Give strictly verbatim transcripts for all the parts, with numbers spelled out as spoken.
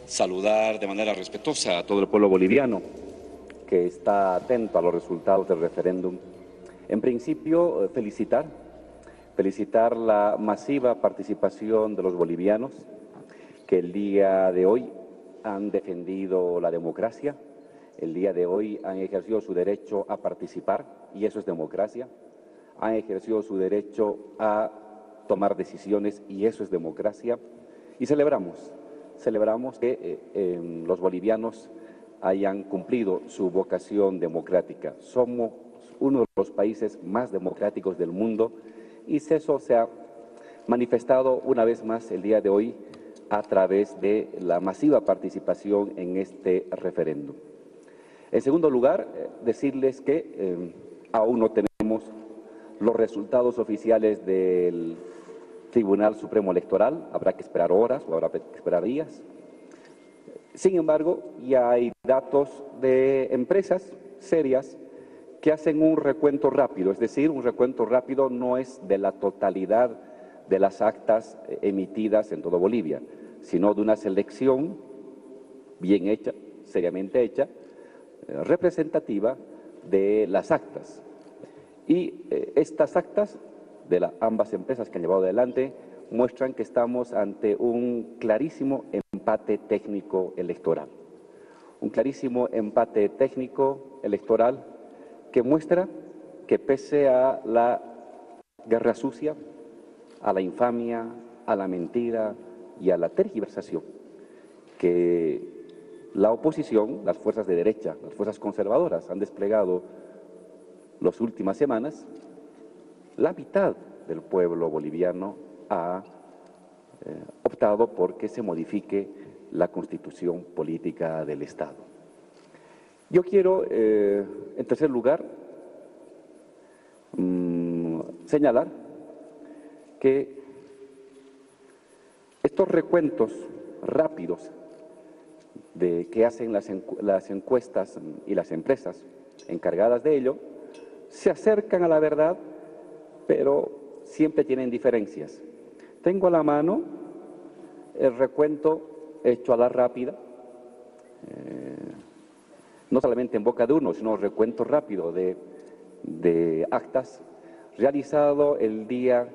saludar de manera respetuosa a todo el pueblo boliviano que está atento a los resultados del referéndum. En principio, felicitar, felicitar la masiva participación de los bolivianos que el día de hoy han defendido la democracia, el día de hoy han ejercido su derecho a participar, y eso es democracia, han ejercido su derecho a tomar decisiones, y eso es democracia, y celebramos, celebramos que eh, eh, los bolivianos hayan cumplido su vocación democrática. Somos uno de los países más democráticos del mundo, y eso se ha manifestado una vez más el día de hoy a través de la masiva participación en este referéndum. En segundo lugar, decirles que eh, aún no tenemos los resultados oficiales del Tribunal Supremo Electoral, habrá que esperar horas o habrá que esperar días. Sin embargo, ya hay datos de empresas serias que hacen un recuento rápido, es decir, un recuento rápido no es de la totalidad de las actas emitidas en toda Bolivia, sino de una selección bien hecha, seriamente hecha, representativa de las actas. Y eh, estas actas de la, ambas empresas que han llevado adelante muestran que estamos ante un clarísimo empate técnico electoral. Un clarísimo empate técnico electoral que muestra que pese a la guerra sucia, a la infamia, a la mentira y a la tergiversación, que la oposición, las fuerzas de derecha, las fuerzas conservadoras han desplegado las últimas semanas, la mitad del pueblo boliviano ha eh, optado por que se modifique la constitución política del Estado. Yo quiero, eh, en tercer lugar, mmm, señalar que estos recuentos rápidos de que hacen las, encu las encuestas y las empresas encargadas de ello, se acercan a la verdad, pero siempre tienen diferencias. Tengo a la mano el recuento hecho a la rápida, eh, no solamente en boca de uno, sino el recuento rápido de, de actas, realizado el día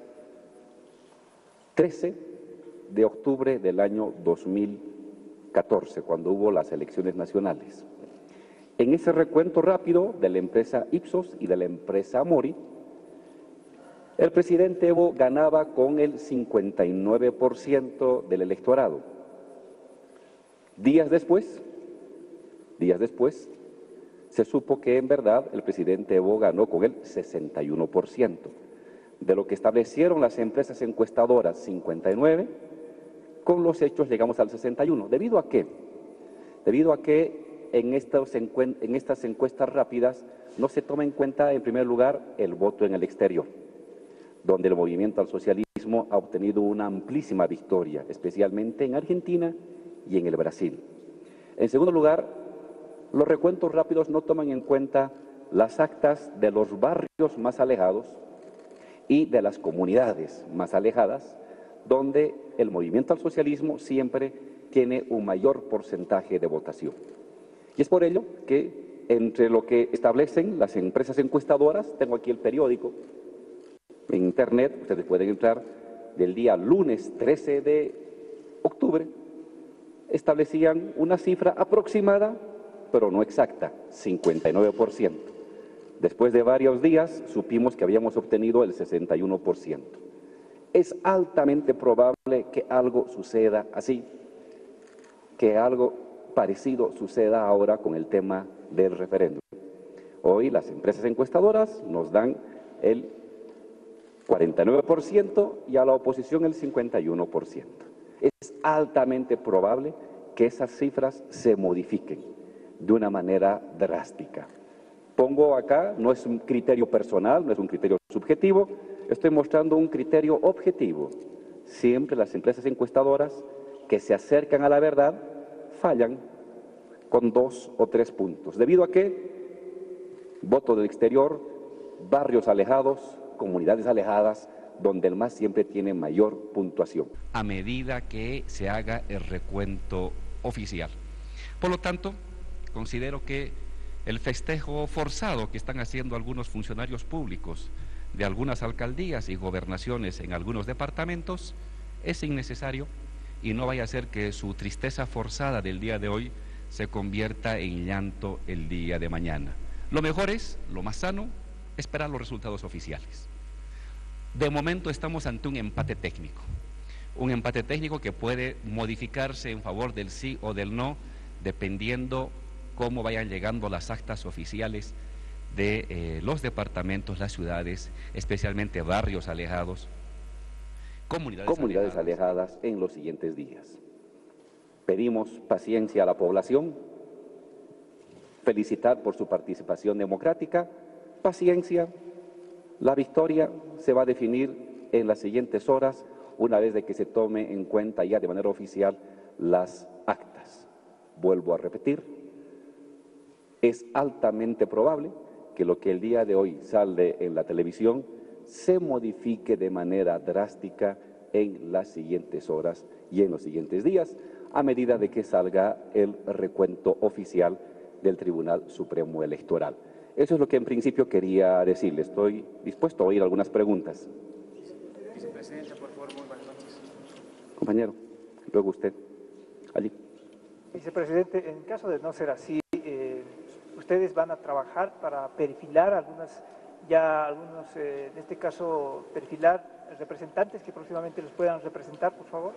trece de octubre del año dos mil catorce, cuando hubo las elecciones nacionales. En ese recuento rápido de la empresa Ipsos y de la empresa Mori, el presidente Evo ganaba con el cincuenta y nueve por ciento del electorado. Días después, días después, se supo que en verdad el presidente Evo ganó con el sesenta y uno por ciento. De lo que establecieron las empresas encuestadoras, cincuenta y nueve, con los hechos llegamos al sesenta y uno. ¿Debido a qué? Debido a que en, estos, en estas encuestas rápidas no se toma en cuenta, en primer lugar, el voto en el exterior, donde el movimiento al socialismo ha obtenido una amplísima victoria, especialmente en Argentina y en el Brasil. En segundo lugar, los recuentos rápidos no toman en cuenta las actas de los barrios más alejados y de las comunidades más alejadas, donde el movimiento al socialismo siempre tiene un mayor porcentaje de votación. Y es por ello que entre lo que establecen las empresas encuestadoras, tengo aquí el periódico, en internet, ustedes pueden entrar, del día lunes trece de octubre, establecían una cifra aproximada, pero no exacta, cincuenta y nueve por ciento. Después de varios días supimos que habíamos obtenido el sesenta y uno por ciento. Es altamente probable que algo suceda así, que algo parecido suceda ahora con el tema del referéndum. Hoy las empresas encuestadoras nos dan el cuarenta y nueve por ciento y a la oposición el cincuenta y uno por ciento. Es altamente probable que esas cifras se modifiquen de una manera drástica. Pongo acá, no es un criterio personal, no es un criterio subjetivo, estoy mostrando un criterio objetivo. Siempre las empresas encuestadoras que se acercan a la verdad fallan con dos o tres puntos. ¿Debido a qué? Voto del exterior, barrios alejados, comunidades alejadas, donde el MAS siempre tiene mayor puntuación. A medida que se haga el recuento oficial. Por lo tanto, considero que el festejo forzado que están haciendo algunos funcionarios públicos de algunas alcaldías y gobernaciones en algunos departamentos es innecesario y no vaya a ser que su tristeza forzada del día de hoy se convierta en llanto el día de mañana. Lo mejor es, lo más sano, esperar los resultados oficiales. De momento estamos ante un empate técnico, un empate técnico que puede modificarse en favor del sí o del no, dependiendo cómo vayan llegando las actas oficiales de eh, los departamentos, las ciudades, especialmente barrios alejados, comunidades, comunidades alejadas. alejadas en los siguientes días. Pedimos paciencia a la población, felicitar por su participación democrática, paciencia. La victoria se va a definir en las siguientes horas, una vez de que se tome en cuenta ya de manera oficial las actas. Vuelvo a repetir, es altamente probable que lo que el día de hoy sale en la televisión se modifique de manera drástica en las siguientes horas y en los siguientes días, a medida de que salga el recuento oficial del Tribunal Supremo Electoral. Eso es lo que en principio quería decirle. Estoy dispuesto a oír algunas preguntas. Vicepresidente, por favor, muy buenas noches. Compañero, luego usted. Allí. Vicepresidente, en caso de no ser así, eh, ¿ustedes van a trabajar para perfilar algunas, ya algunos, eh, en este caso, perfilar representantes que próximamente los puedan representar, por favor?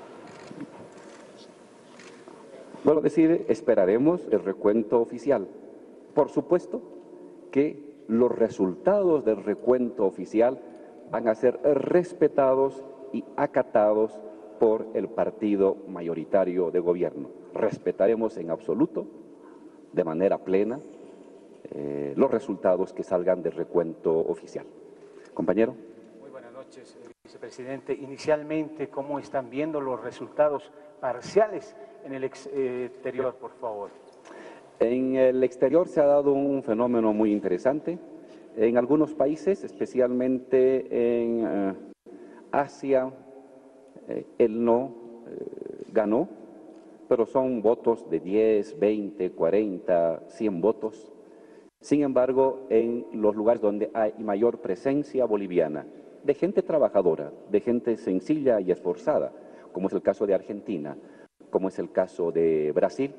Bueno, decir, esperaremos el recuento oficial. Por supuesto que los resultados del recuento oficial van a ser respetados y acatados por el partido mayoritario de gobierno. Respetaremos en absoluto, de manera plena, eh, los resultados que salgan del recuento oficial. Compañero. Muy buenas noches, vicepresidente. Inicialmente, ¿cómo están viendo los resultados parciales en el exterior, por favor? En el exterior se ha dado un fenómeno muy interesante. En algunos países, especialmente en eh, Asia, eh, el no eh, ganó, pero son votos de diez, veinte, cuarenta, cien votos. Sin embargo, en los lugares donde hay mayor presencia boliviana, de gente trabajadora, de gente sencilla y esforzada, como es el caso de Argentina, como es el caso de Brasil,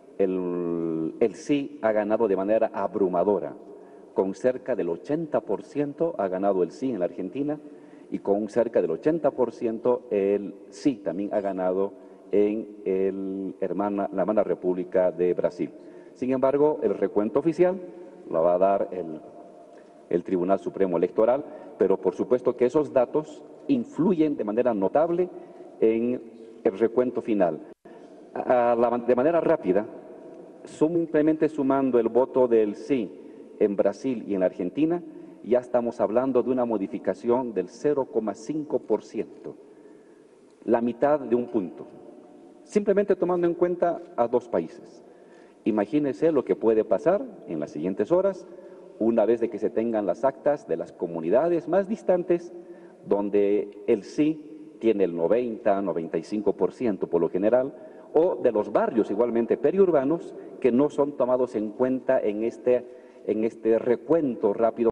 el, el sí ha ganado de manera abrumadora. Con cerca del ochenta por ciento ha ganado el sí en la Argentina y con cerca del ochenta por ciento el sí también ha ganado en el hermana, la hermana República de Brasil. Sin embargo, el recuento oficial lo va a dar el, el Tribunal Supremo Electoral, pero por supuesto que esos datos influyen de manera notable en el recuento final. A la, de manera rápida, simplemente sumando el voto del sí en Brasil y en la Argentina, ya estamos hablando de una modificación del cero coma cinco por ciento, la mitad de un punto, simplemente tomando en cuenta a dos países. Imagínense lo que puede pasar en las siguientes horas, una vez de que se tengan las actas de las comunidades más distantes, donde el sí tiene el noventa, noventa y cinco por ciento por lo general, o de los barrios igualmente periurbanos que no son tomados en cuenta en este, en este recuento rápido